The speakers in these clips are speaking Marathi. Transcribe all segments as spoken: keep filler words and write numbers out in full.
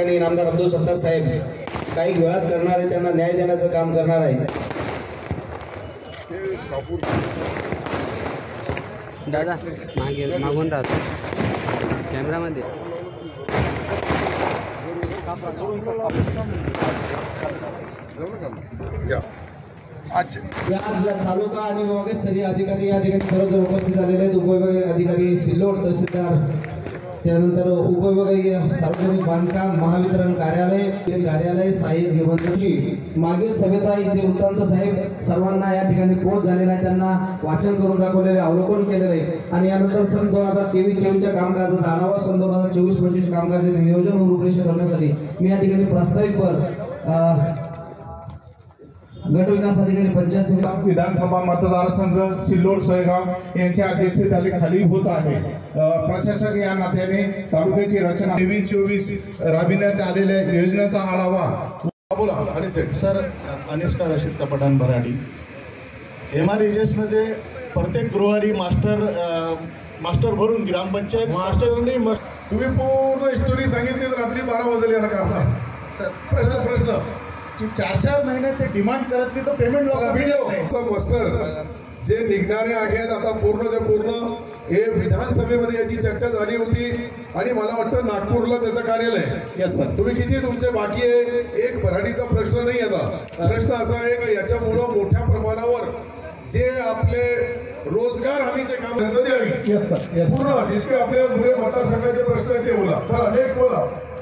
ठिकाणी नामदार अब्दुल सत्तार साहेब काही वेळात करणार आहे, त्यांना न्याय देण्याचं काम करणार आहे। दादा मागे मागून राहतो कॅमेरामध्ये। आज तालुका आणि विभागस्तरीय अधिकारी या ठिकाणी सर्वजण उपस्थित झालेले आहेत। उपविभागीय अधिकारी सिल्लोड तहसीलदार, त्यानंतर उपविभागीय सार्वजनिक बांधकाम महावितरण कार्यालय कार्यालय साहेब निबंधकाची मागील सभेचा इथे वृत्तांत साहेब सर्वांना या ठिकाणी पोच झालेला आहे, त्यांना वाचन करून दाखवलेले, अवलोकन केलेलं आहे। आणि यानंतर सन दोन हजार तेवीस चोवीसच्या कामकाजाचा आढावा, सन दोन हजार चोवीस पंचवीस कामकाजाचे नियोजन व रूपरेषा करण्यासाठी मी या ठिकाणी प्रास्ताविक पर गट विकास अधिकारी पंचायत विधानसभा मतदारसंघ सिल्लोड सोयगाव यांच्या अध्यक्षतेखाली खाली होत आहे। प्रशासक या नात्याने तालुक्याची रचना तेवीस चोवीस राबविण्यात आलेल्या योजनेचा आढावा बोला। आणि सर अनिष्का रशीद कपटान बराडी एम आर एस मध्ये प्रत्येक गुरुवारी मास्टर मास्टर भरून ग्रामपंचायत मास्टर तुम्ही पूर्ण हिस्टोरी सांगितली तर रात्री बारा वाजले याला का आता सर प्रश्न प्रश्न चार चार महिने ते डिमांड करत नाही तर पेमेंट व्हिडिओ मास्टर जे निघणारे आहेत आता पूर्ण ते पूर्ण हे विधानसभेमध्ये याची चर्चा झाली होती आणि मला वाटतं नागपूरला त्याचं कार्यालय आहे। यस सर, तुम्ही किती तुमचे बाकी आहे? एक भराडीचा प्रश्न नाही आता, प्रश्न असा आहे का याच्यामुळं मोठ्या प्रमाणावर जे आपले रोजगार हमीचे काम द्यावी। यस सर, पूर्ण जितके आपल्या पुढे मतदारसंघाचे प्रश्न आहेत ते बोला। चला नेक्स्ट बोला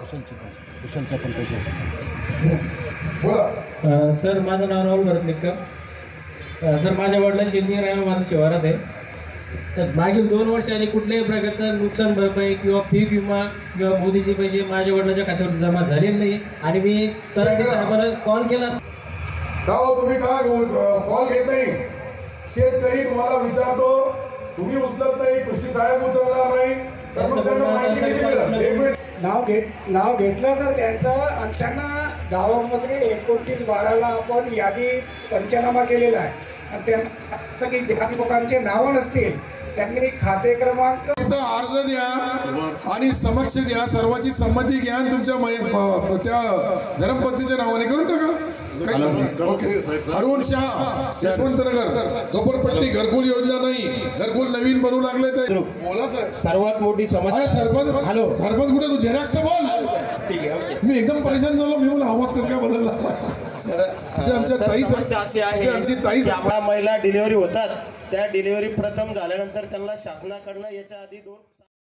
बोला। सर माझं नाव राहुल भरतनिकर। सर माझ्या वडिलांची शेती आहे, माझं शिवारात आहे। तर मागील दोन वर्षांनी कुठल्याही प्रकारचं नुकसान भरपाई किंवा पीक विमा किंवा मोदीचे पैसे माझ्या वडिलांच्या खात्यावर जमा झालेले नाही। आणि मी तलाठी साहेबांना कॉल केला, का तुम्ही का कॉल घेत नाही? शेतकरी तुम्हाला विचारतो, तुम्ही उचलत नाही, कृषी साहेब उचलणार नाही, तर मग त्यांना माहिती कशी मिळेल? एक मिनिट नाव घेत नाव घेतलं सर त्यांचं, आणि त्यांना गावामध्ये एकोणतीस बाराला आपण यादी पंचनामा केलेला आहे आणि त्यांना की ज्या लोकांचे नावं नसतील त्यांनी खाते क्रमांक अर्ज द्या आणि समक्ष द्या, सर्वांची संमती घ्या, तुमच्या त्या धर्मपत्नीच्या नावाने करून टाका। अरुण शाह यशवंतनगर झोपडपट्टी घरकुल योजना नाही, घरकुल नवीन बनवू लागले ते बोला सर। सर्वात मोठी समस्या सरपंच हॅलो सरपंच कुठे तू झेरॉक्स बोल। ठीक आहे, मी एकदम परेशान झालो, मी बोला आवाज कसं काय बदलला? आमच्या ताई समस्या अशी आहे आमची ताई महिला डिलिव्हरी होतात, त्या डिलिव्हरी प्रथम झाल्यानंतर त्यांना शासनाकडनं याच्या आधी दोन